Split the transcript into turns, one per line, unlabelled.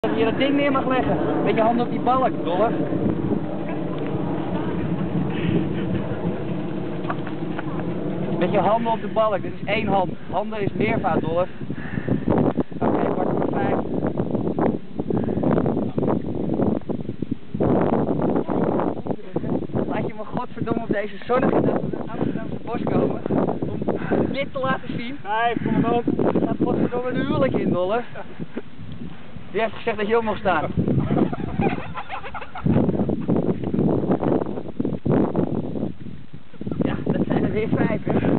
Dat je dat ding neer mag leggen. Met je handen op die balk, Dolf. Met je handen op de balk. Dit is één hand. Handen is meervoud, Dolf. Oké, pak nummer 5. Laat je me godverdomme op deze zonnige dag in het Amsterdamse bos komen. Om dit te laten zien.
Nee, kom maar op.
Er gaat godverdomme een huwelijk in, Dolf. Die heeft gezegd dat je op mag staan. Ja, dat zijn er weer 5, hè.